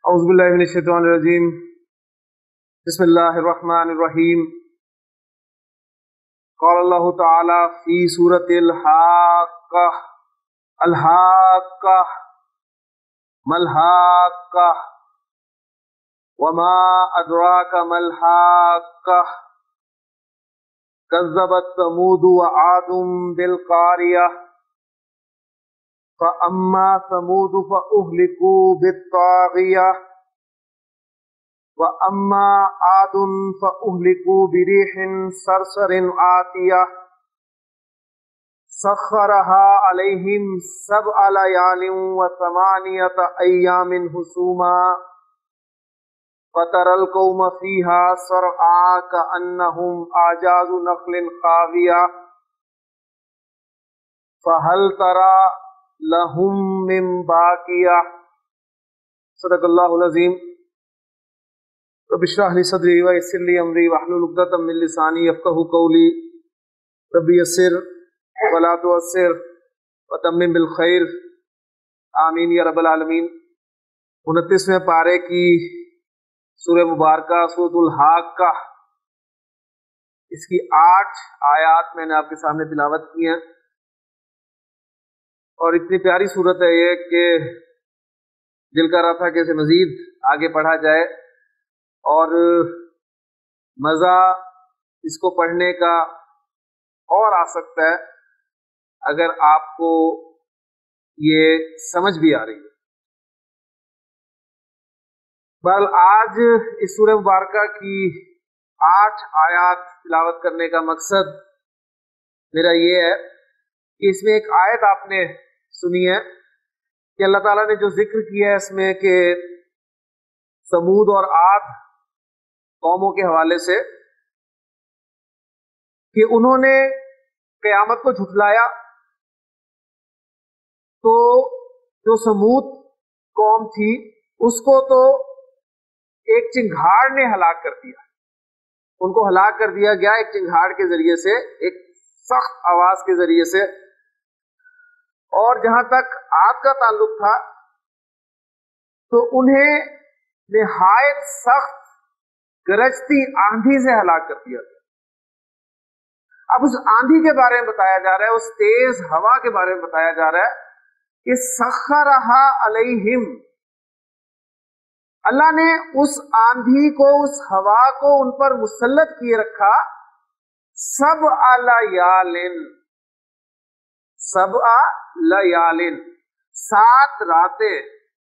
اعوذ باللہ من الشیطان الرجیم بسم اللہ الرحمن الرحیم قال اللہ تعالی فی سورۃ الحاقہ الحاقہ ما الحاقہ وما ادراک ما الحاقہ کذبت ثمود وعاد بالقاریہ فَأَمَّا ثَمُودُ فَأُهْلِكُوا بِالطَّاغِيَةِ وَأَمَّا عَادٌ فَأُهْلِكُوا بِرِيحٍ صَرْصَرٍ عَاتِيَةٍ سَخَّرَهَا عَلَيْهِمْ سَبْعَ لَيَالٍ وَثَمَانِيَةَ أَيَّامٍ حُسُومًا فَتَرَى الْقَوْمَ فِيهَا صَرْعَىٰ كَأَنَّهُمْ أَعْجَازُ نَخْلٍ خَاوِيَةٍ فَهَلْ تَرَى لہم من باقیہ صدق اللہ العظیم رب اشرح لی صدری ویسر لی امری واحلل عقدۃ من لسانی یفقہوا قولی رب یسر ولا تعسر وتمم بالخیر آمین یا رب العالمین 29ویں پارے کی سورہ مبارکہ سورۃ الحاقہ، اس کی 8 آیات میں نے آپ کے سامنے تلاوت کی ہیں، اور اتنی پیاری صورت ہے یہ کہ دل کر رہا تھا کہ اسے مزید آگے پڑھا جائے، اور مزہ اس کو پڑھنے کا اور آ سکتا ہے اگر آپ کو یہ سمجھ بھی آ رہی ہے۔ بہرحال آج اس سورہ مبارکہ کی 8 آیات تلاوت کرنے کا مقصد میرا یہ ہے کہ اس میں ایک آیت آپ نے سنی ہے کہ اللہ تعالیٰ نے جو ذکر کیا ہے اس میں کہ ثمود اور عاد قوموں کے حوالے سے کہ انہوں نے قیامت کو جھٹلایا، تو جو ثمود قوم تھی اس کو تو ایک چنگھاڑ نے ہلاک کر دیا، ان کو ہلاک کر دیا گیا ایک چنگھاڑ کے ذریعے سے، ایک سخت آواز کے ذریعے سے۔ اور جہاں تک عاد کا تعلق تھا تو انہیں نہایت سخت گرجتی آندھی سے ہلاک کر دیا گیا۔ اب اس آندھی کے بارے میں بتایا جا رہا ہے، اس تیز ہوا کے بارے میں بتایا جا رہا ہے کہ سخرہا علیہم، اللہ نے اس آندھی کو، اس ہوا کو ان پر مسلط کیے رکھا، سبع لیالن، سبع لیالن 7 راتیں،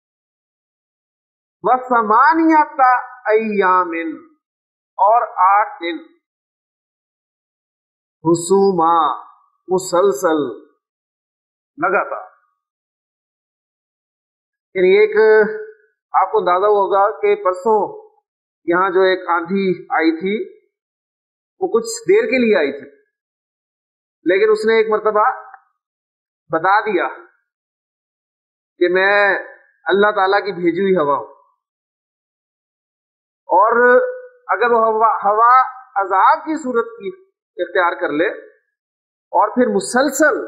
وثمانیۃ ایام اور 8 دن، حسوما مسلسل لگاتار۔ یعنی ایک آپ کو اندازہ ہوگا کہ پرسوں یہاں جو ایک آندھی آئی تھی وہ کچھ دیر کے لیے آئی تھی، لیکن اس نے ایک مرتبہ بتا دیا کہ میں اللہ تعالیٰ کی بھیجی ہوئی ہوا ہوں، اور اگر وہ ہوا عذاب کی صورت کی اختیار کر لے اور پھر مسلسل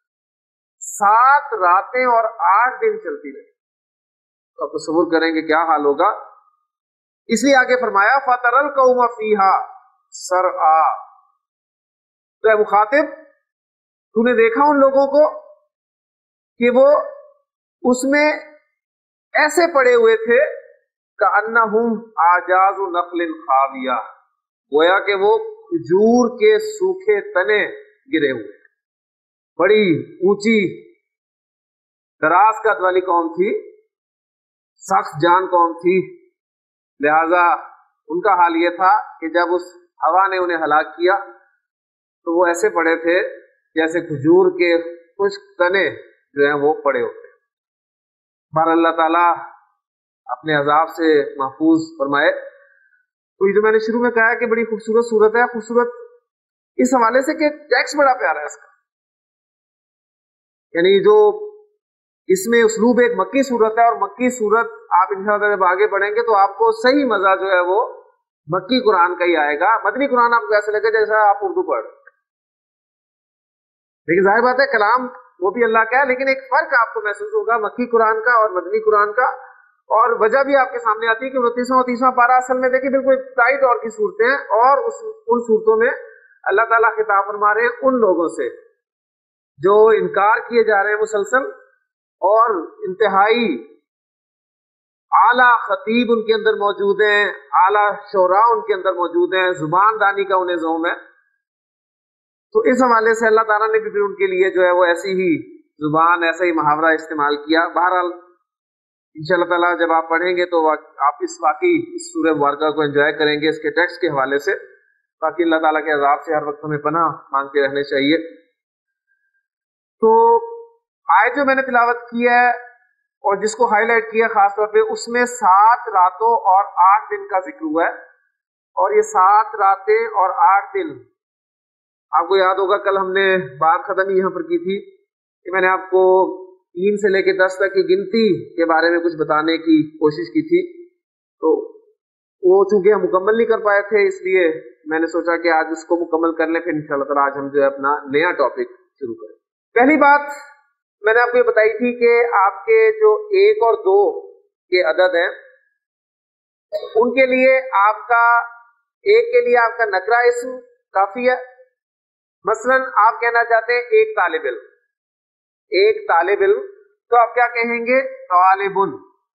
7 راتیں اور 8 دن چلتی رہے تو آپ تصور کریں کہ کیا حال ہوگا۔ اس لیے آگے فرمایا فَتَرَى الْقَوْمَ فِيهَا صَرْعَىٰ، تو اے مخاطب تو نے دیکھا ان لوگوں کو کہ وہ اس میں ایسے پڑے ہوئے تھے کأنہم اعجاز نخل خاویہ، گویا کہ وہ کھجور کے سوکھے تنے گرے ہوئے، بڑی اونچی دراز قد والی قوم تھی، سخت جان قوم تھی، لہذا ان کا حال یہ تھا کہ جب اس ہوا نے انہیں ہلاک کیا تو وہ ایسے پڑے تھے جیسے کھجور کے خشک تنے جو ہیں وہ پڑے ہوتے ہیں۔ بہر اللہ تعالیٰ اپنے عذاب سے محفوظ فرمائے۔ تو یہ جو میں نے شروع میں کہا کہ بڑی خوبصورت صورت ہے، خوبصورت اس حوالے سے کہ ٹیکسٹ بڑا پیارا ہے اس کا، یعنی جو اس میں اسلوب ایک مکی صورت ہے، اور مکی صورت آپ انشاءاللہ جب آگے بڑھیں گے تو آپ کو صحیح مزہ جو ہے وہ مکی قرآن کا ہی آئے گا۔ مدنی قرآن آپ کو ایسے لگے جیسا آپ اردو پڑھ، لیکن ظاہر بات ہے کلام وہ بھی اللہ کا ہے، لیکن ایک فرق آپ کو محسوس ہوگا مکی قرآن کا اور مدنی قرآن کا، اور وجہ بھی آپ کے سامنے آتی ہے کہ 29واں اور 30واں پارہ اصل میں دیکھیں بالکل ابتدائی دور کی صورتیں ہیں، اور ان صورتوں میں اللہ تعالیٰ خطاب فرما رہے ہیں ان لوگوں سے جو انکار کیے جا رہے ہیں مسلسل، اور انتہائی اعلیٰ خطیب ان کے اندر موجود ہیں، اعلیٰ شعراء ان کے اندر موجود ہیں، زبان دانی کا انہیں ذوق ہے. تو اس حوالے سے اللہ تعالیٰ نے بھی پھر ان کے لیے جو ہے وہ ایسی ہی زبان، ایسا ہی محاورہ استعمال کیا. بہرحال انشاءاللہ تعالیٰ جب آپ پڑھیں گے تو آپ اس واقعی اس سورہ مبارکہ کو انجوائے کریں گے اس کے ٹیکسٹ کے حوالے سے. باقی اللہ تعالیٰ کے عذاب سے ہر وقت ہمیں پناہ مانگتے رہنے چاہیے. تو آیت جو میں نے تلاوت کی ہے اور جس کو ہائی لائٹ کیا خاص طور پہ، اس میں 7 راتوں اور 8 دن کا ذکر ہوا ہے. اور یہ 7 راتیں اور 8 دن، آپ کو یاد ہوگا کل ہم نے بات ختم ہی یہاں پر کی تھی کہ میں نے آپ کو 3 سے لے کے 10 تک کی گنتی کے بارے میں کچھ بتانے کی کوشش کی تھی. تو وہ چونکہ ہم مکمل نہیں کر پائے تھے، اس لیے میں نے سوچا کہ آج اس کو مکمل کر لیں، پھر انشاءاللہ تعالیٰ آج ہم جو ہے اپنا نیا ٹاپک شروع کریں. پہلی بات میں نے آپ کو یہ بتائی تھی کہ آپ کے جو 1 اور 2 کے عدد ہیں ان کے لیے آپ کا 1 کے لیے آپ کا نکرہ اسم کافی ہے. مثلا آپ کہنا چاہتے ہیں ایک طالب علم، ایک طالب علم، تو آپ کیا کہیں گے؟ طالبن.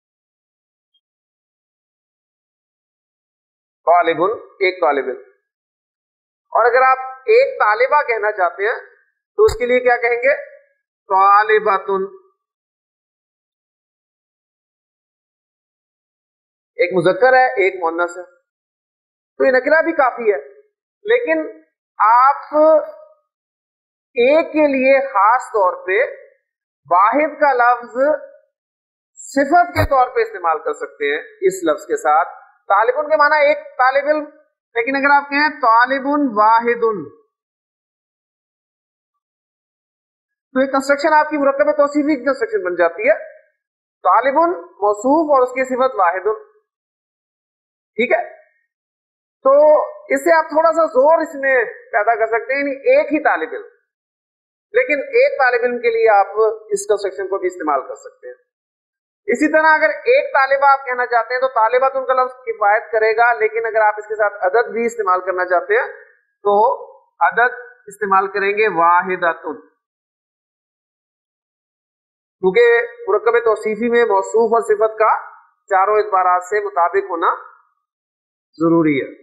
طالبن ایک طالب علم. اور اگر آپ ایک طالبہ کہنا چاہتے ہیں تو اس کے لیے کیا کہیں گے؟ طالباتن. ایک مذکر ہے، ایک مؤنث ہے، تو یہ نکرہ بھی کافی ہے. لیکن آپ ایک کے لیے خاص طور پہ واحد کا لفظ صفت کے طور پہ استعمال کر سکتے ہیں اس لفظ کے ساتھ. طالبن کے معنی ایک طالب علم، لیکن اگر آپ کہیں طالبن واحدن تو یہ کنسٹرکشن آپ کی مرکب توصیفی کی کنسٹرکشن بن جاتی ہے. طالبن موصوف اور اس کی صفت واحدن. ٹھیک ہے، تو اس سے آپ تھوڑا سا زور اس میں پیدا کر سکتے ہیں، یعنی ایک ہی طالب علم، لیکن ایک طالب علم کے لیے آپ اس کنسٹرکشن کو بھی استعمال کر سکتے ہیں. اسی طرح اگر ایک طالبہ آپ کہنا چاہتے ہیں تو طالبات ان کا لفظ کفایت کرے گا، لیکن اگر آپ اس کے ساتھ عدد بھی استعمال کرنا چاہتے ہیں تو عدد استعمال کریں گے واحداتن، کیونکہ مرکب توصیفی میں موصوف اور صفت کا چاروں اعتبارات سے مطابق ہونا ضروری ہے.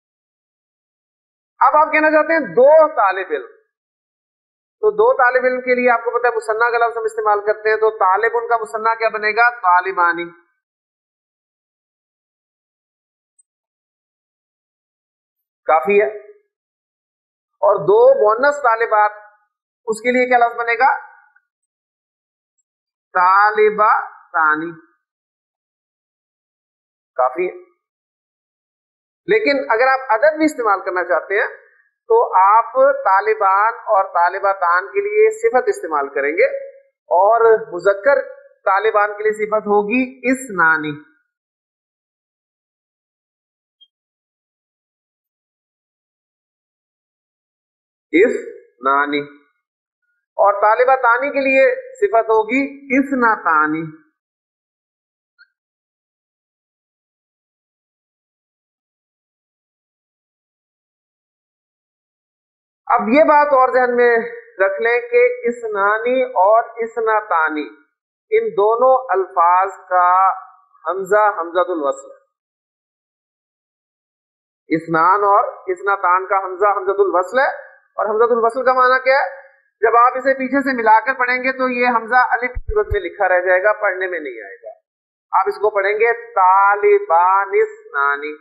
اب آپ کہنا چاہتے ہیں 2 طالب علم، تو 2 طالب علم کے لیے آپ کو پتا ہے مثنیٰ کا لفظ ہم استعمال کرتے ہیں، تو طالب ان کا مثنیٰ کیا بنے گا؟ طالبانی. کافی ہے. اور 2 مؤنث طالبات، اس کے لیے کیا لفظ بنے گا؟ طالباتانی. کافی ہے. لیکن اگر آپ عدد بھی استعمال کرنا چاہتے ہیں تو آپ طالبان اور طالباتان کے لیے صفت استعمال کریں گے، اور مذکر طالبان کے لیے صفت ہوگی اثنانی. اثنانی. اور طالباتانی کے لیے صفت ہوگی اثنتانی. اب یہ بات اور ذہن میں رکھ لیں کہ اثنانی اور اثنتانی ان دونوں الفاظ کا حمزہ حمزۃ الوصل ہے. اثنان اور اثنتان کا حمزہ حمزۃ الوصل ہے. اور حمزۃ الوصل کا معنی کیا ہے؟ جب آپ اسے پیچھے سے ملا کر پڑھیں گے تو یہ حمزہ الف کی صورت میں لکھا رہ جائے گا، پڑھنے میں نہیں آئے گا. آپ اس کو پڑھیں گے طالبان اثنانی،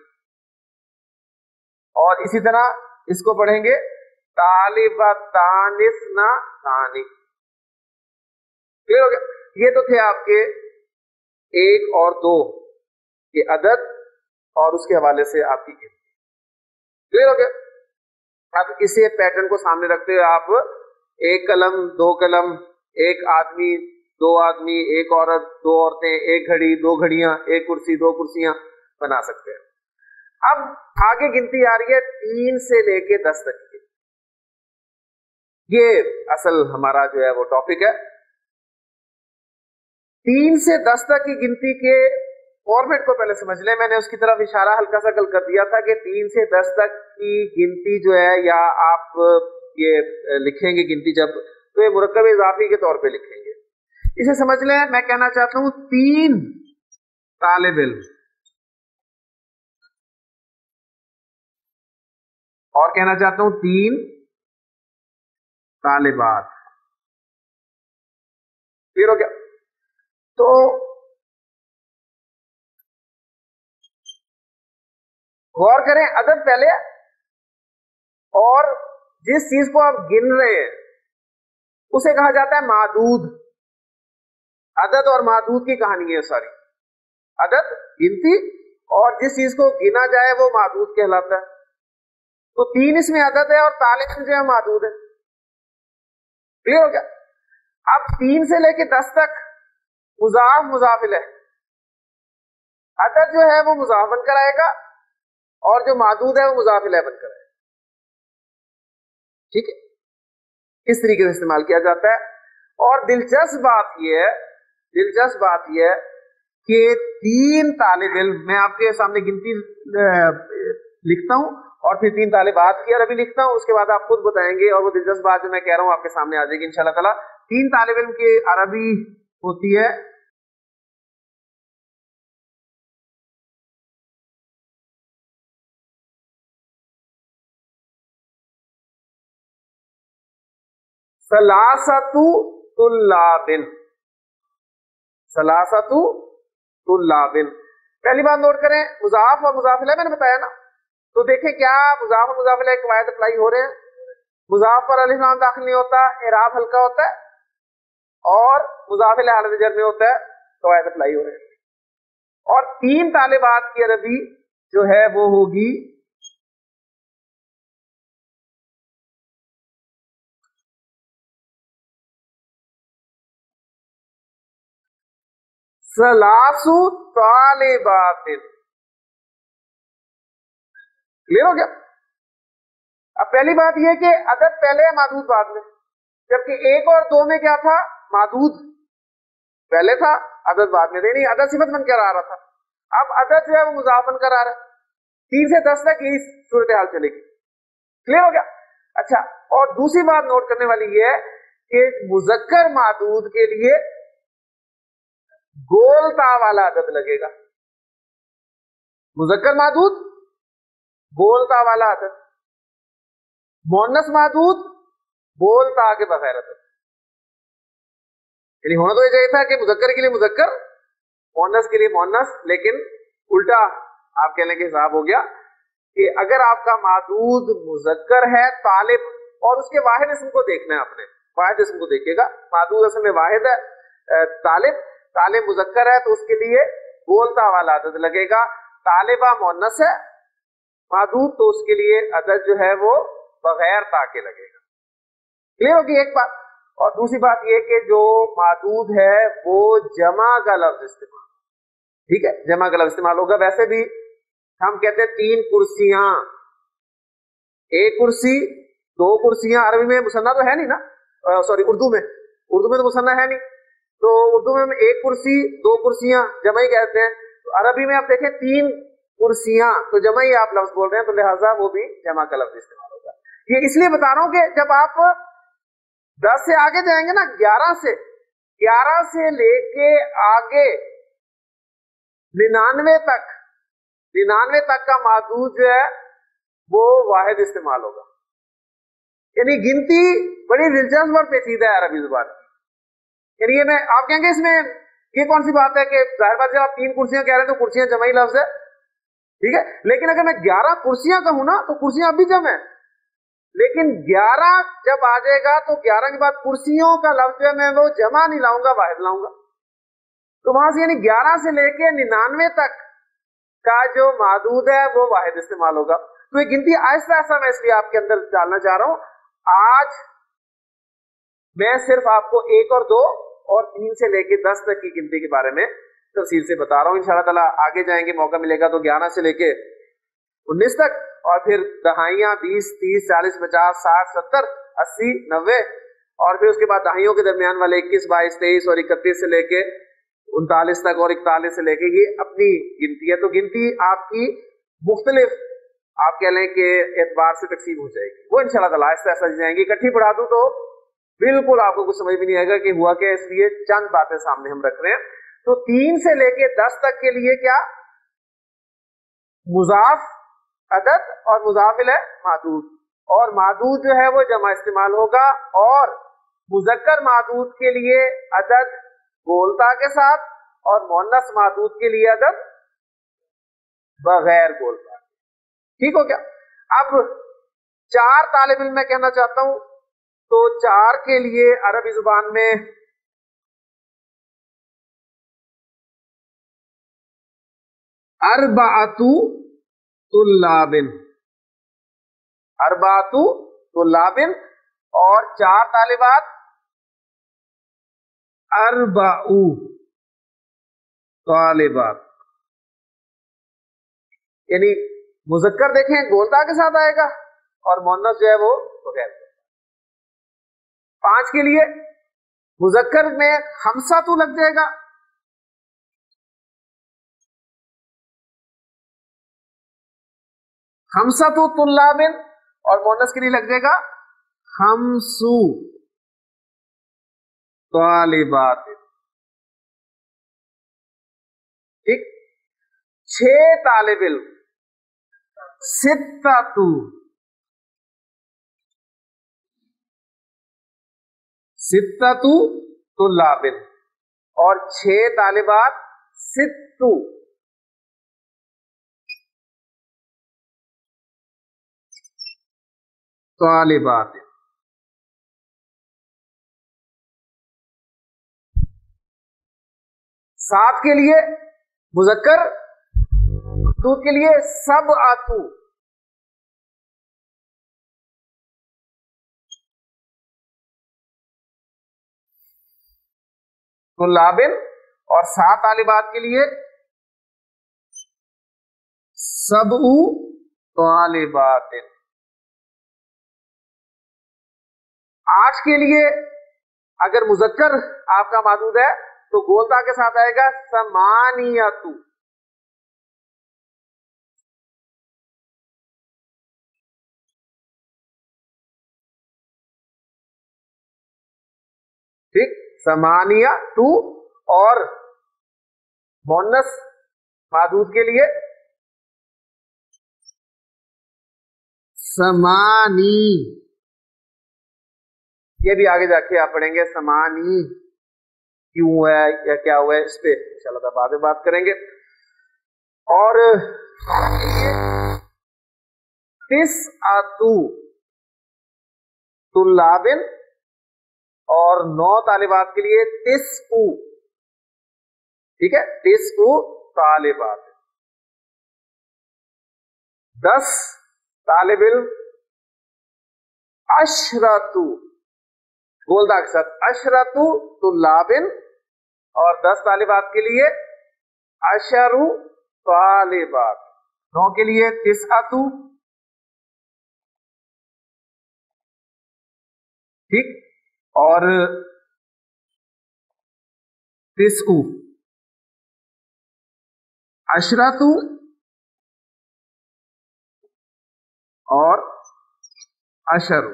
اور اسی طرح اس کو پڑھیں گے طالبتان اثنتانی. یہ تو تھے آپ کے 1 اور 2 کے عدد اور اس کے حوالے سے آپ کی گنتی. کلیئر ہو گیا؟ اب اسی پیٹرن کو سامنے رکھتے ہوئے آپ 1 قلم 2 قلم، 1 آدمی 2 آدمی، 1 عورت 2 عورتیں، 1 گھڑی 2 گھڑیاں، 1 کرسی 2 کرسیاں بنا سکتے ہیں. اب آگے گنتی آ رہی ہے 3 سے لے کے 10 تک کی. یہ اصل ہمارا جو ہے وہ ٹاپک ہے. 3 سے 10 تک کی گنتی کے فارمیٹ کو پہلے سمجھ لیں. میں نے اس کی طرف اشارہ ہلکا سا کل کر دیا تھا کہ 3 سے 10 تک کی گنتی جو ہے، یا آپ یہ لکھیں گے گنتی جب، تو یہ مرکب اضافی کے طور پہ لکھیں گے. اسے سمجھ لیں. میں کہنا چاہتا ہوں 3 طالب علم، اور کہنا چاہتا ہوں 3 طالبات. کلیئر ہو گیا؟ تو غور کریں، عدد پہلے، اور جس چیز کو آپ گن رہے ہیں اسے کہا جاتا ہے معدود. عدد اور معدود کی کہانی ہے ساری. عدد گنتی، اور جس چیز کو گنا جائے وہ معدود کہلاتا ہے. تو 3 اس میں عدد ہے اور طالب جو ہے معدود ہے. کلیئر ہو گیا؟ اب 3 سے لے کے 10 تک مضاف مضاف الیہ. عدد جو ہے وہ مضاف بن کر آئے گا، اور جو معدود ہے وہ مضاف الیہ بن کر آئے گا. ٹھیک ہے؟ اس طریقے سے استعمال کیا جاتا ہے. اور دلچسپ بات یہ ہے کہ 3 طالب علم، میں آپ کے سامنے گنتی لکھتا ہوں اور پھر 3 طالبات کی عربی لکھتا ہوں، اس کے بعد آپ خود بتائیں گے، اور وہ دلچسپ بات جو میں کہہ رہا ہوں آپ کے سامنے آ جائے گی انشاءاللہ تعالیٰ. 3 طالب علم کی عربی ہوتی ہے ثلاثۃ طلاب. ثلاثۃ طلاب. پہلی بات نوٹ کریں، مضاف اور مضاف الیہ میں نے بتایا نا. تو دیکھیں کیا مضاف اور مضاف الیہ قواعد اپلائی ہو رہے ہیں. مضاف پر الف لام داخل نہیں ہوتا، اعراب ہلکا ہوتا ہے، اور مضاف الیہ حالت جر میں ہوتا ہے، قواعد اپلائی ہو رہے ہیں. اور 3 طالبات کی عربی جو ہے وہ ہوگی ثلاث طالبات. کلیئر ہو گیا؟ اب پہلی بات یہ کہ عدد پہلے ہے، معدود بعد میں. جبکہ 1 اور 2 میں کیا تھا؟ معدود پہلے تھا، عدد بعد میں. نہیں، عدد صفت بن کر آ رہا تھا. اب عدد جو ہے وہ مضاف بن کر آ رہا ہے. 3 سے 10 تک یہی صورتحال چلے گی. کلیئر ہو گیا؟ اچھا، اور دوسری بات نوٹ کرنے والی یہ ہے کہ مذکر معدود کے لیے گول تا والا عدد لگے گا. مذکر معدود گول تا والا عدد، مؤنث معدود گول تا کے بغیر عدد. یعنی ہونا تو یہ چاہیے تھا کہ مذکر کے لیے مذکر، مؤنث کے لیے مؤنث، لیکن الٹا آپ کہنے کے حساب ہو گیا کہ اگر آپ کا معدود مذکر ہے طالب، اور اس کے واحد اسم کو دیکھنا ہے، اپنے واحد اسم کو دیکھیے گا. معدود اصل میں واحد ہے، طالب مذکر ہے تو اس کے لیے گولتا والا عدد لگے گا. طالبہ مؤنث ہے معدود، تو اس کے لیے عدد جو ہے وہ بغیر تا کے لگے گا. کلیئر ہوگی ایک بات. اور دوسری بات یہ کہ جو معدود ہے وہ جمع کا لفظ استعمال، ٹھیک ہے، جمع کا لفظ استعمال ہوگا. ویسے بھی ہم کہتے ہیں 3 کرسیاں، 1 کرسی 2 کرسیاں. عربی میں مثنیٰ تو ہے نہیں نا، سوری اردو میں تو مثنیٰ ہے نہیں. تو اردو میں 1 کرسی 2 کرسیاں جمع ہی کہتے ہیں. تو عربی میں آپ دیکھیں 3 کرسیاں، تو جمع ہی آپ لفظ بول رہے ہیں، تو لہٰذا وہ بھی جمع کا لفظ استعمال ہوگا. یہ اس لیے بتا رہا ہوں کہ جب آپ 10 سے آگے جائیں گے نا، 11 سے لے کے آگے 99 تک کا معدود جو ہے وہ واحد استعمال ہوگا. یعنی گنتی بڑی دلچسپ اور پیچیدہ ہے عربی زبان کی. یعنی یہ میں آپ کہیں گے اس میں یہ کون سی بات ہے کہ ظاہر بات جب آپ 3 کرسیاں کہہ رہے ہیں تو کرسیاں جمع ہی لفظ ہے، ٹھیک ہے. لیکن اگر میں 11 کرسیاں کہوں نا تو کرسیاں اب بھی جمع ہے، لیکن 11 جب آ جائے گا تو 11 کے بعد کرسیوں کا لفظ ہے میں وہ جمع نہیں لاؤں گا، واحد لاؤں گا. تو وہاں سے یعنی 11 سے لے کے 99 تک کا جو معدود ہے وہ واحد استعمال ہوگا. تو یہ گنتی آہستہ آہستہ میں اس لیے آپ کے اندر ڈالنا چاہ رہا ہوں. آج میں صرف آپ کو 1 اور 2 اور 3 سے لے کے 10 تک کی گنتی کے بارے میں تفصیل سے بتا رہا ہوں. انشاءاللہ تعالیٰ آگے جائیں گے، موقع ملے گا تو 11 سے لے کے 19 تک، اور پھر دہائیاں 20 30 40 50 60 70 80 90، اور پھر اس کے بعد دہائیوں کے درمیان والے 21 22 23 اور 31 سے لے کے 39 तक और 41 से लेके ये अपनी गिनती है, तो गिनती आपकी मुख्तलिफ आप कह लें कि एतबार से तकसीम हो जाएगी। वो इंशाल्लाह ताला ऐसा ऐसा जाएंगी। इकट्ठी पढ़ा दूं तो बिल्कुल आपको कुछ समझ भी नहीं आएगा कि हुआ क्या, इसलिए चंद बातें सामने हम रख रहे हैं। तो 3 से लेके 10 तक के लिए क्या, मुजाफ अदद और मुजाफिल है मादूद, और मादूद जो है वो जमा इस्तेमाल होगा, और मुजक्कर मादूद के लिए अदद गोलता के साथ और मुअन्नस मादूद के लिए अदद बगैर गोलता। ठीक हो क्या? अब 4 तालिब इल्म मैं कहना चाहता हूं, तो 4 के लिए अरबी जुबान में अरबातु तुल्लाबिन, अरबातु तुल्लाबिन, और 4 तालिबात अरबाउ तालिबात। यानी मुजक्कर देखें गोलता के साथ आएगा और मुअन्नस जो है वो बगैर। 5 के लिए मुजक्कर में खमसा तू लग जाएगा, खमसा तू तुल्लाबिन, और मुअन्नस के लिए लग जाएगा खमसू तालिबात। ठीक। 6 तालिब इल्म सित्तातु, सित्तातु तुल्लाबिन, और 6 तालिबात सित्तु तालिबात। 7 के लिए मुजक्कर तू के लिए सब आतू, तुल्लाबिन, और 7 तालिबात के लिए सबउ तालिबात। 8 के लिए अगर मुजक्कर आपका मादूद है तो गोलता के साथ आएगा समानियतु, ठीक, समानिया टू, और मुअन्नस मादूद के लिए समानी। ये भी आगे जाके आप पढ़ेंगे समानी क्यों है या क्या हुआ है, इस पे इंशाल्लाह बाद में बात करेंगे। और तिस्अतु तुल्लाबिन, और 9 तालिबात के लिए तिस्उ, ठीक है, तिस्उ तालिबात। 10 तालिब इल्म अशरतु, गोलदा के साथ अशरतु तुल्लाबिन, और 10 तालिबात के लिए अशरु तालिबात। 9 के लिए तिस्अतु, ठीक, और तिस्उ, अशरतु और अशरु।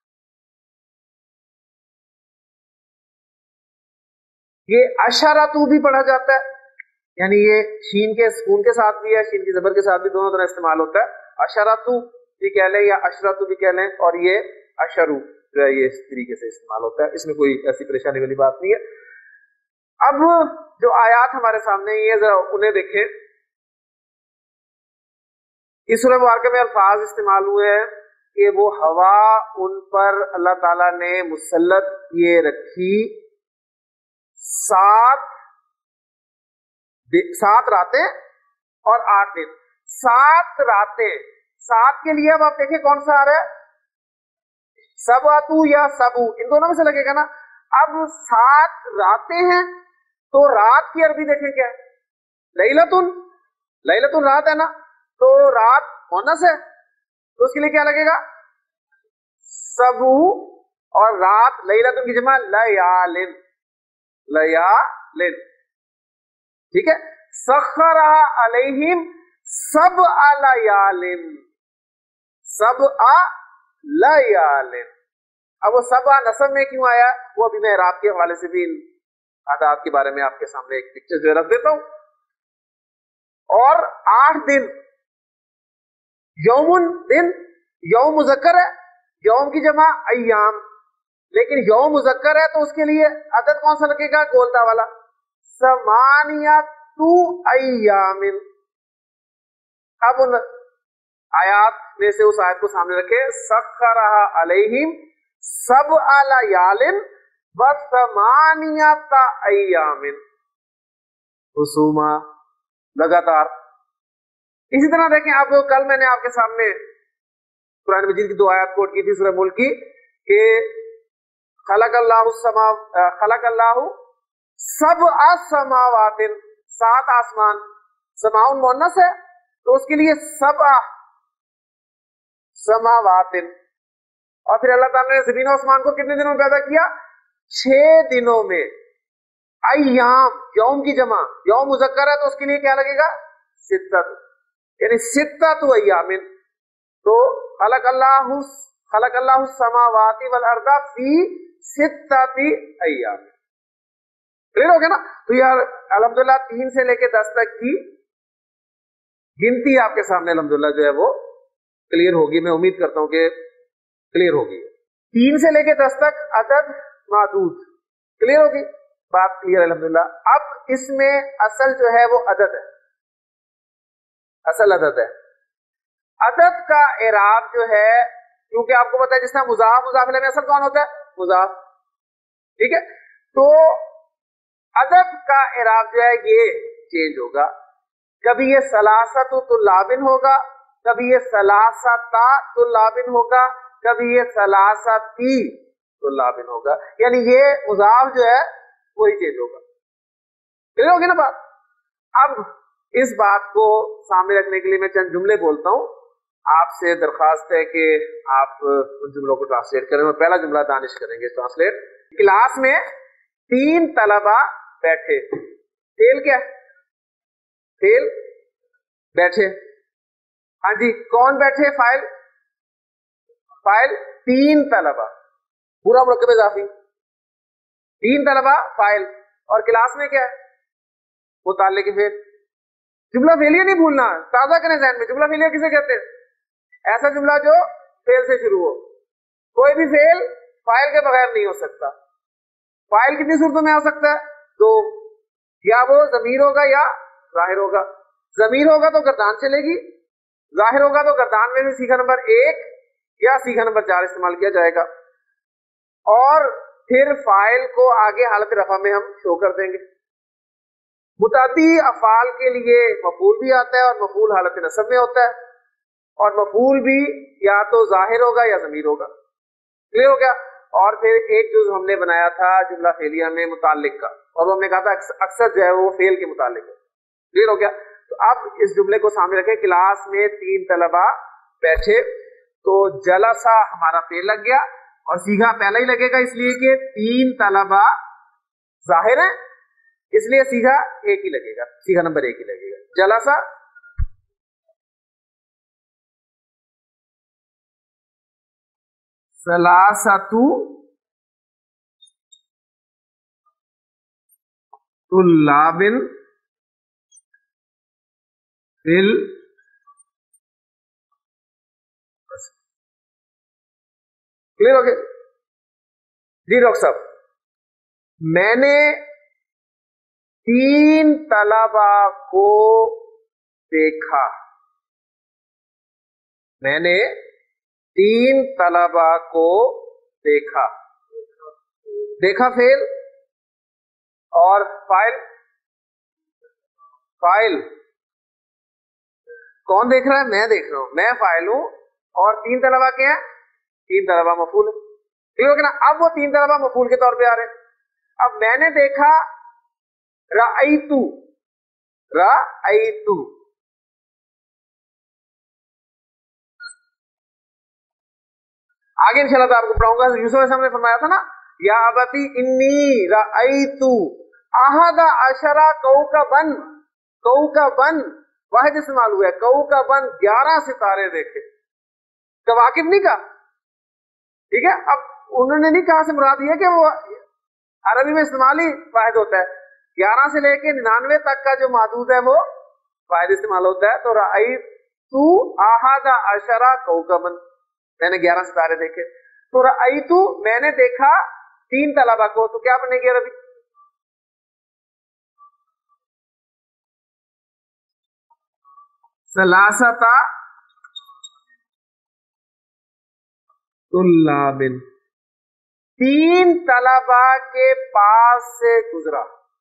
ये अशरतु भी पढ़ा जाता है, यानी ये शीन के सुकून के साथ भी है, शीन की जबर के साथ भी, दोनों तरह इस्तेमाल होता है। अशरतु भी कह लें या अशरतु भी कह लें, और ये अशरु जो है ये इस तरीके से इस्तेमाल होता है, इसमें कोई ऐसी परेशानी वाली बात नहीं है। अब जो आयात हमारे सामने ये जरा उन्हें देखें। इस सूरह मुबारक में अल्फाज इस्तेमाल हुए हैं कि वो हवा उन पर अल्लाह ताला ने मुसल्लत किए रखी 7 रातें और 8 दिन। 7 रातें, 7 के लिए अब आप देखें कौन सा आ रहा है, सबअतु या सबू, इन दोनों में से लगेगा ना। अब 7 रातें हैं तो रात की अरबी देखें क्या है, लैलतुन, लैलतुन रात है ना, तो रात मुअन्नस है तो उसके लिए क्या लगेगा, सबू, और रात लैलतुन की जमा लयालिन, लयालिन। ٹھیک ہے. سخرہ علیہم سبع لیالن، سبع لیالن. اب وہ سبع نصب میں کیوں آیا وہ ابھی میں اعراب کے حوالے سے بھی ان آداب کے بارے میں آپ کے سامنے ایک پکچر جو رکھ دیتا ہوں. اور 8 دن، یومن دن، یوم مذکر ہے، یوم کی جمع ایام، لیکن یوم مذکر ہے تو اس کے لیے عدد کون سا لگے گا؟ گولتا والا. ثمانیۃ ایام. اب ان آیات میں سے اس آیت کو سامنے رکھے، سخرہ علیہم سبع لیال وثمانیۃ ایام حسوما، لگاتار. اسی طرح دیکھیں آپ لوگ، کل میں نے آپ کے سامنے قرآن مجید کی 2 آیات کوٹ کی تھی سورہ ملک کی کہ خلق اللہ سبع سماوات، 7 آسمان. سماؤن مؤنث ہے تو اس کے لیے سبع سماوات. اور پھر اللہ تعالیٰ نے زمین و آسمان کو کتنے دنوں میں پیدا کیا؟ 6 دنوں میں. ایام، یوم کی جمع، یوم مذکر ہے تو اس کے لیے کیا لگے گا؟ ستت، یعنی ستت ایام. تو خلق اللہ السماوات والارض فی ستت ایام. کلیئر ہو گیا نا؟ تو یار الحمدللہ 3 سے لے کے 10 تک کی گنتی آپ کے سامنے الحمدللہ جو ہے وہ کلیئر ہوگی. میں امید کرتا ہوں کہ کلیئر ہوگی. 3 سے لے کے 10 تک عدد معدود، کلیئر ہوگی بات؟ کلیئر الحمدللہ. اب اس میں اصل جو ہے وہ عدد ہے، اصل عدد ہے. عدد کا اعراب جو ہے، کیونکہ آپ کو پتا ہے جس طرح مضاف، مضاف الیہ میں اصل کون ہوتا ہے؟ مضاف. ٹھیک ہے، تو عدد کا اعراب جو ہے یہ چینج ہوگا. کبھی یہ ثلاثت طلابن ہوگا، کبھی یہ ثلاثتا طلابن ہوگا، کبھی یہ ثلاثتی طلابن ہوگا. یعنی یہ مضاف جو ہے وہی چینج ہوگا. کلیئر ہوگی نا بات؟ اب اس بات کو سامنے رکھنے کے لیے میں چند جملے بولتا ہوں. آپ سے درخواست ہے کہ آپ ان جملوں کو ٹرانسلیٹ کریں. اور پہلا جملہ دانش کریں گے ٹرانسلیٹ. کلاس میں 3 طلبہ بیٹھے. فعل کیا ہے؟ فعل بیٹھے. ہاں جی، کون بیٹھے؟ فاعل. فاعل 3 طلبہ، پورا مرکب اضافی. 3 طلبہ فاعل. اور کلاس میں کیا ہے؟ متعلق فعل. جملہ فعلیہ نہیں بھولنا، تازہ کریں ذہن میں. جملہ فعلیہ کسے کہتے ہیں؟ ایسا جملہ جو فعل سے شروع ہو. کوئی بھی فعل فاعل کے بغیر نہیں ہو سکتا. فاعل کتنی صورتوں میں آ سکتا ہے؟ 2. یا وہ ضمیر ہوگا یا ظاہر ہوگا. ضمیر ہوگا تو گردان چلے گی، ظاہر ہوگا تو گردان میں بھی صیغہ نمبر 1 یا صیغہ نمبر 4 استعمال کیا جائے گا. اور پھر فاعل کو آگے حالت رفع میں ہم شو کر دیں گے. متعدی افعال کے لیے مفعول بھی آتا ہے اور مفعول حالت نصب میں ہوتا ہے. اور مفعول بھی یا تو ظاہر ہوگا یا ضمیر ہوگا. کلیئر ہو گیا؟ اور پھر ایک جز ہم نے بنایا تھا جملہ فعلیہ میں متعلق کا، اور ہم نے کہا تھا اکثر جو ہے وہ فعل کے متعلق ہے. کلیئر ہو گیا؟ تو اب اس جملے کو سامنے رکھیں. کلاس میں 3 طلبہ بیٹھے. تو جلسہ ہمارا فعل لگ گیا اور صیغہ پہلا ہی لگے گا اس لیے کہ 3 طلبہ ظاہر ہیں، اس لیے صیغہ 1 ہی لگے گا، صیغہ نمبر 1 ہی لگے گا. جلسہ ثلاثۃ طلاب فل. کلیئر ہو گیا؟ جی ڈاکٹر صاحب، میں نے 3 طلبہ کو دیکھا. میں نے 3 طلبہ کو دیکھا. دیکھا فعل اور فاعل. فاعل کون دیکھ رہا ہے؟ میں دیکھ رہا ہوں، میں فاعل ہوں. اور 3 طلبہ کیا ہیں؟ 3 طلبہ مفعول ہے. ٹھیک ہے نا؟ اب وہ 3 طلبہ مفعول کے طور پہ آ رہے ہیں. اب میں نے دیکھا رأیتو. رأیتو آگے انشاءاللہ آپ کو پڑھاؤں گا. یوسف علیہ السلام نے فرمایا تھا نا، یا ابتی انی رأیتو अहद अशरा कौकबन, कौकबन वाहिद इस्तेमाल हुआ है, कौकबन 11 सितारे देखे, कवाकिब नहीं कहा, ठीक है। अब उन्होंने नहीं कहा से मुराद ये कि वो अरबी में इस्तेमाल ही वाहिद होता है, 11 से लेके 99 तक का जो मादूद है वो वाहिद इस्तेमाल होता है। तो रअयतु अहद अशरा कौकबन, मैंने 11 सितारे देखे। तो रअयतु मैंने देखा 3 तलबा को, तो क्या बनेगी अरबी? सलासता तुल्लाबिन, 3 तलबा के पास से गुजरा,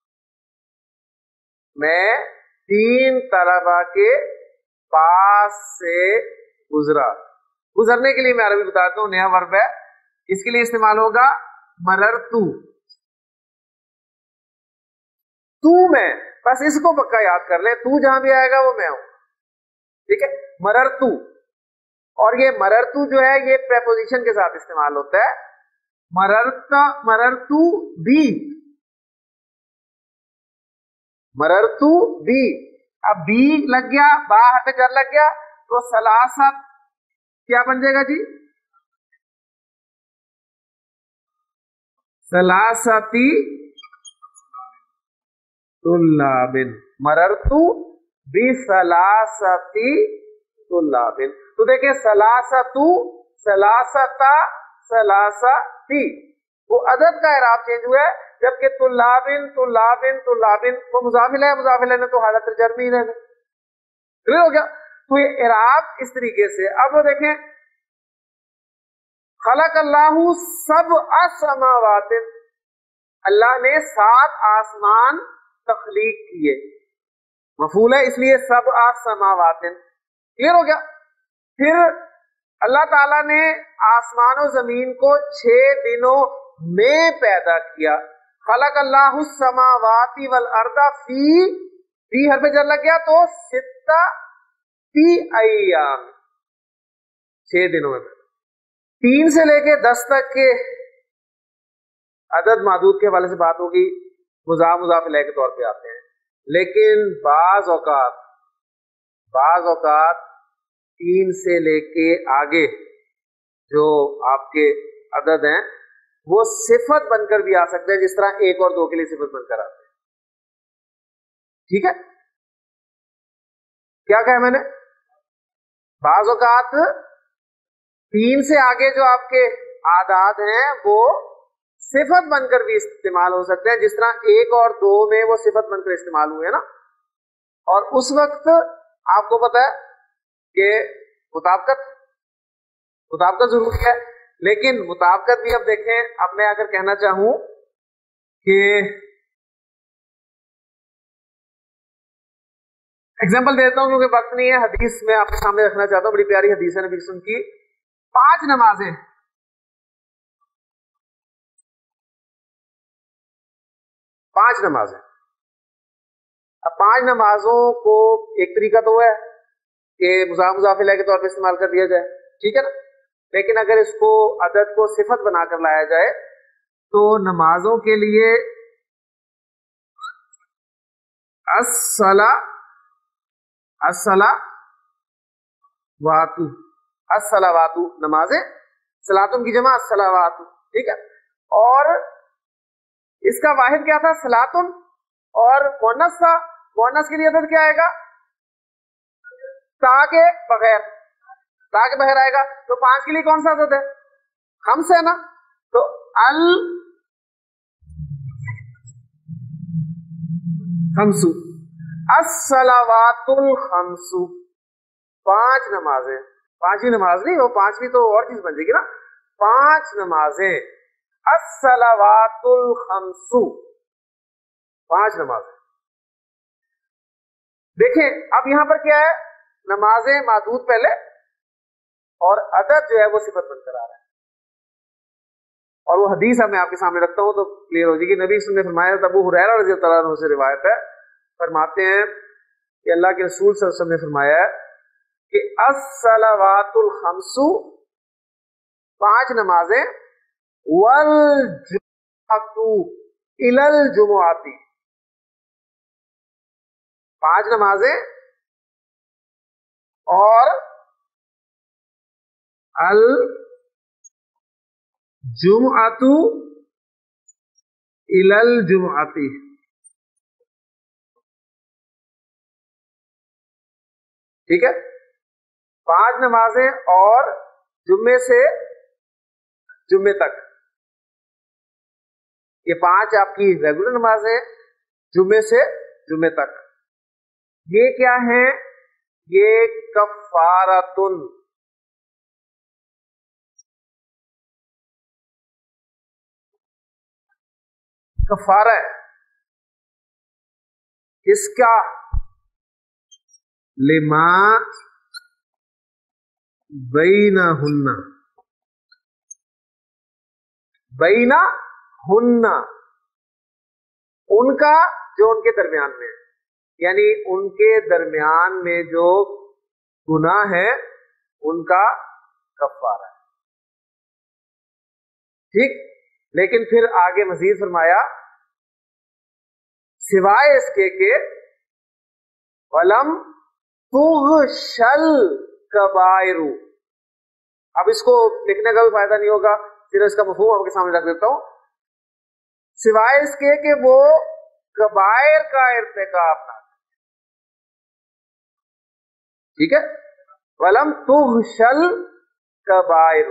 मैं 3 तलबा के पास से गुजरा। गुजरने के लिए मैं अरबी बताता हूं, नया वर्ब है, इसके लिए इस्तेमाल होगा मररतु, तू मैं, बस इसको पक्का याद कर ले, तू जहां भी आएगा वो मैं हूं, ठीक है। मररतु, और ये मररतु जो है ये प्रेपोजिशन के साथ इस्तेमाल होता है, मररतु बी, मररतु बी। अब बी लग गया, बा हट कर लग गया, तो सलासत क्या बन जाएगा जी? सलासती तुल्लाबिन, मररतु बी सलासती तुल्लाबिन। तो देखिए सलासतु, सलासता, सलासती, वो अदद का इराब चेंज हुआ है, जबकि तुल्लाबिन तुल्लाबिन तुल्लाबिन वो मुजाफिल है, मुजाफिल है तो हालत जर में ही रहना, क्लियर हो गया। तो ये इराब इस तरीके से। अब वो देखें, खलकल्लाहु सबअ समावातिन, अल्लाह ने 7 आसमान तख्लीक किए, मफूल है इसलिए सबअ समावातिन, क्लियर हो गया। फिर अल्लाह ताला ने आसमान और जमीन को 6 दिनों में पैदा किया। खलकल्लाहु समावाति वल अर्दा फी हर पे जर लग गया तो सित्तती अय्याम, 6 दिनों में। 3 से लेके 10 तक के अदद मादूद के हवाले से बात होगी, मुजाफ इलैह के तौर पे आते हैं, लेकिन बाज औकात 3 से लेके आगे जो आपके अदद हैं वो सिफत बनकर भी आ सकते हैं, जिस तरह 1 और 2 के लिए सिफत बनकर आते हैं, ठीक है। क्या कहा मैंने? बाज औकात 3 से आगे जो आपके आदाद हैं वो सिफत बनकर भी इस्तेमाल हो सकते हैं, जिस तरह 1 और 2 में वो सिफत बनकर इस्तेमाल हुए ना। और उस वक्त आपको पता है कि मुताबकत जरूरी है, लेकिन मुताबकत भी अब देखें, अब मैं अगर कहना चाहूं कि एग्जाम्पल देता हूं क्योंकि वक्त नहीं है, हदीस में आपके सामने रखना चाहता हूं, बड़ी प्यारी हदीस है नबी सुन की, 5 नमाजें, 5 नमाजें। अब 5 नमाजों को एक तरीका तो है कि मुजाफिला के तौर पे इस्तेमाल कर दिया जाए, ठीक है ना, लेकिन अगर इसको अदद को सिफत बनाकर लाया जाए तो नमाजों के लिए अस्सलावातु नमाजें, सलातुन की जमा अस्सलावातु, ठीक है। और इसका वाहिद क्या था? सलातुन, और मुअन्नस था, मुअन्नस के लिए अदद क्या आएगा? ताके बगैर, ताके बगैर आएगा, तो 5 के लिए कौन सा अदद है? खम्स है ना, तो अल खम्सु, अस्सलावातुल खम्सु, 5 नमाजें, 5 ही नमाज नहीं, वो 5वीं तो और चीज बन जाएगी ना, 5 नमाजें, अस्सलावातुल खम्सु, 5 नमाजें। देखें अब यहां पर क्या है, नमाजें मादूद पहले और अदद जो है वो सिफत बनकर आ रहा है। और वो हदीस मैं आपके सामने रखता हूं तो क्लियर हो जाएगी। नबी ने फरमाया, अबू हुरैरा रज़ी अल्लाह अन्हु से रिवायत है, फरमाते हैं कि अल्लाह के रसूल सल्लल्लाहु अलैहि वसल्लम ने फरमाया कि अस्सलावातुल खम्सु, 5 नमाजें, वल जुमुअतु इलल जुमुअती, 5 नमाजें और अल जुमअतु इलल जुमअती, ठीक है। 5 नमाजें और जुम्मे से जुम्मे तक, ये 5 आपकी रेगुलर नमाजें, जुम्मे से जुम्मे तक। ये क्या है? ये कफारतुन, कफारा है। इसका लिमा बैना हुन्ना, बैना हुन्ना, उनका जो उनके दरमियान में है, यानी उनके दरमियान में जो गुनाह है उनका कफारा है, ठीक। लेकिन फिर आगे मजीद फरमाया सिवाय इसके के वलम तुगशल कबायरु। अब इसको लिखने का भी फायदा नहीं होगा, सिर्फ इसका मफहूम आपके सामने रख देता हूं। सिवाय इसके कि वो कबायर का इर्तिकाब ना, ठीक है। वलम तुगशल कबायरु,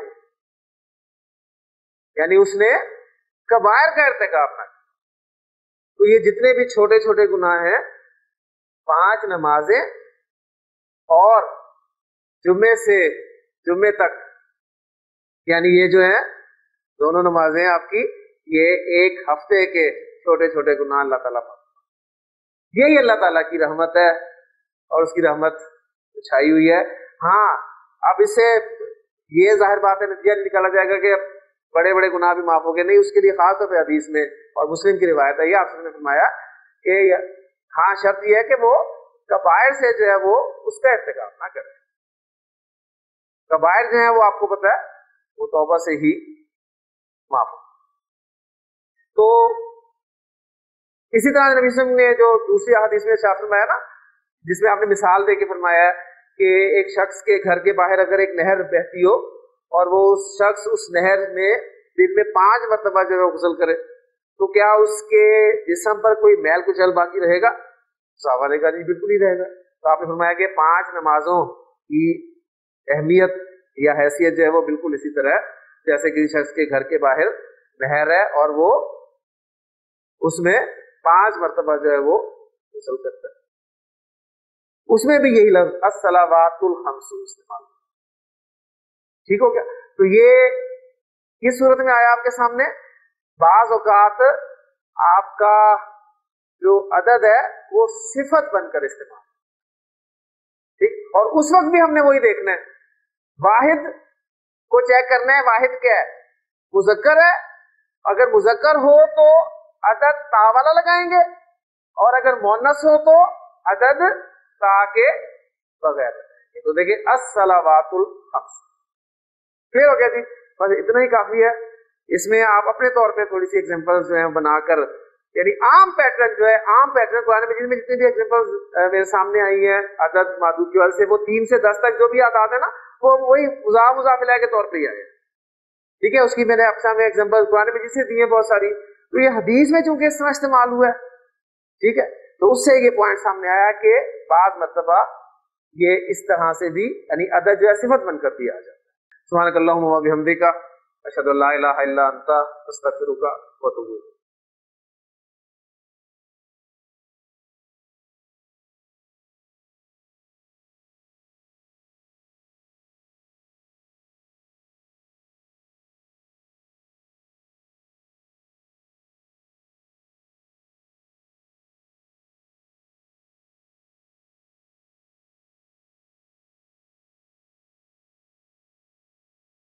यानी उसने कबायर का इर्तिकाब ना। तो ये जितने भी छोटे छोटे गुनाह हैं, 5 नमाजें और जुम्मे से जुम्मे तक, यानी ये जो है दोनों नमाजें आपकी, ये एक हफ्ते के छोटे छोटे गुनाह अल्लाह ताला माफ, यही अल्लाह ताला की रहमत है और उसकी रहमत छाई हुई है। हाँ, अब इससे ये जाहिर बात है नतीजा निकाला जाएगा कि बड़े बड़े गुनाह भी माफ हो गए, नहीं। उसके लिए खास तौर पर हदीस में और मुस्लिम की रिवायत है, ये आपने फरमाया कि हाँ शर्त यह है कि वो कबायर से जो है वो उसका इर्तिकाब ना करे। कबायर जो है वो आपको पता है वो तौबा से ही माफ हो। तो इसी तरह नबी सल्लल्लाहु अलैहि वसल्लम ने जो दूसरी हदीस में शाफ़ फरमाया ना, जिसमें आपने मिसाल देके फरमाया कि एक शख्स के घर के बाहर अगर एक नहर बहती हो और वो उस शख्स उस नहर में दिन में 5 मरतबा जो है गुस्ल करे, तो क्या उसके जिस्म पर कोई मैल कुचल बाकी रहेगा? सवाल है नहीं, बिल्कुल ही रहेगा। तो आपने फरमाया कि 5 नमाजों की अहमियत या हैसियत जो है वो बिल्कुल इसी तरह है जैसे कि शख्स के घर के बाहर नहर है और वो उसमें 5 मरतबा जो है वो गुस्ल करता है। उसमें भी यही लफ्ज अस्सलावातुल खम्सु इस्तेमाल, ठीक हो गया। तो ये किस सूरत में आया आपके सामने? बाज़ औक़ात आपका जो अदद है वो सिफत बनकर इस्तेमाल, ठीक। और उस वक्त भी हमने वही देखना है, वाहिद को चेक करना है। वाहिद क्या है? मुज़क्कर है। अगर मुज़क्कर हो तो अदद ता वाला लगाएंगे, और अगर मुअन्नस हो तो अदद ता के बगैर। तो देखिए अस्सलावातुल खम्स, क्लियर हो गया जी। बस इतना ही काफी है। इसमें आप अपने तौर पे थोड़ी सी एग्जांपल्स जो है बनाकर, यानी आम पैटर्न जो है, आम पैटर्न कुरान मजीद में जितनी भी एग्जांपल्स मेरे सामने आई हैं अदद मादूद की वजह से, वो 3 से 10 तक जो भी आदात है ना, वो वही मुजाफिला के तौर पे ही आए, ठीक है। उसकी मैंने आपके सामने एग्जांपल कुरान मजीद से दी है बहुत सारी। तो ये हदीस में चूंकि इस तरह इस्तेमाल हुआ है, ठीक है, तो उससे ये पॉइंट सामने आया कि बाज़ मरतबा ये इस तरह से भी, यानी अदद जो है सिफत बनकर दिया जाता है। सुब्हानकल्लाहुम्मा व बिहम्दिका अशहदु अल्ला इलाहा इल्ला अंता अस्तगफिरुका व अतूबु इलैक।